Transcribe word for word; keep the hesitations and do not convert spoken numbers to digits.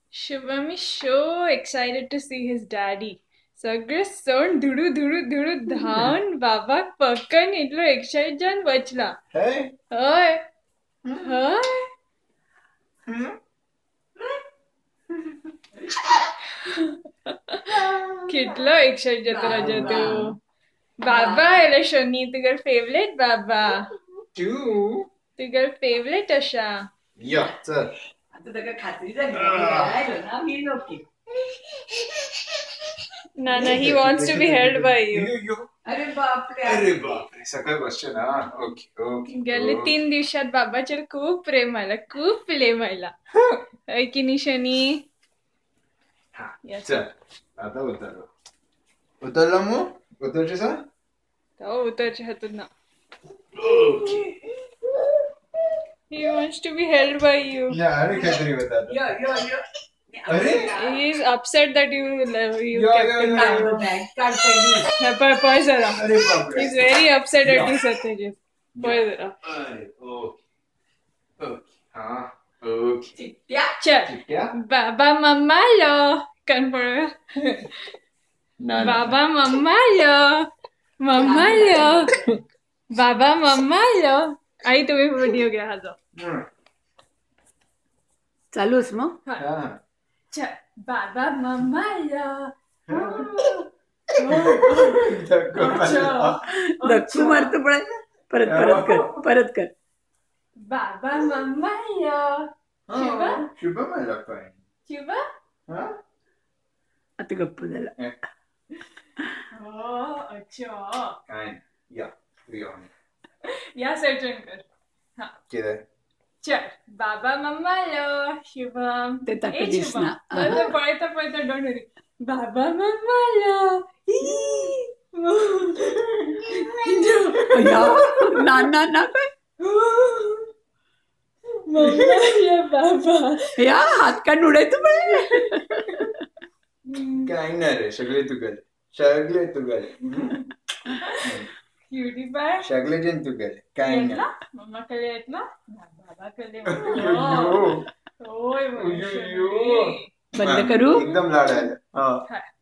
Shubham is so excited to see his daddy. सगळे सण धुडू धुडू धुडू धावून बाबाक पक्कन इतलो एक्साइट जावन बसला. हय हय कितलो एक्साइट जाता राजा तू. बाबा आयला शनी, तुगर फेवरेट बाबा. तू तुगर फेवरेट अशा. या चल आता त्याला खात्री झाली ना मी नक्की. ना ना he wants to be held by you. अरे बापरे अरे बापरे सकाळ बसचे ना. ओके ओके गेले तीन दिवसात बाबाचेर खूप प्रेम आला, खूप प्रेम आला. है की नाही शनी? चल आता उतरलो. उतरला मग उतरचे सा तो उतरचे हातून ना. Okay He wants to be held by you. या अरे काहीतरी होता. यो यो यो अरे He is upset that you you Yeah, kept yeah, him yeah. down. Bag काढ पहिली. Poi poi जरा. अरे बापरे. He's very upset at Yeah. you Satyajit. Poi जरा. अरे ओके ओके हा ओके चिट्ट्या चल. क्या बाबा मम्मा लो. कान पडूया. ना बाबा मम्मा लो. मम्मा लो. बाबा मम्मा लो. आई तुम्ही व्हिडिओ घ्या हा जो. चालूच मग. हा चल. बाबा मम्मा लो. धक्कू मारतो पण परत परत कर परत कर. बाबा मम्मा लो. शिवा शुभम आला पण. शिवा. हा आता गप्प झाला. हो अच्छा. काय या तू या या सर्जन कर. हा केलं चल. बाबा मम्मा लो. शुभम ते ताकद ए दिसना. शुभम आता पळता पळता डोंट वरी. बाबा मम्मा लो. या ना ना ना काय मम्मा या बाबा. या हात का उडायचं पण. काय नाही रे सगळे तू गेले सगळे तू गेले क्यूटी बाय. सगळे जण तू गेले काय नाही. येतला मम्मा कडे येतला बाबा कडे. अय्यो. होय अय्यो. बंद करू. एकदम लाड आलं. हा हा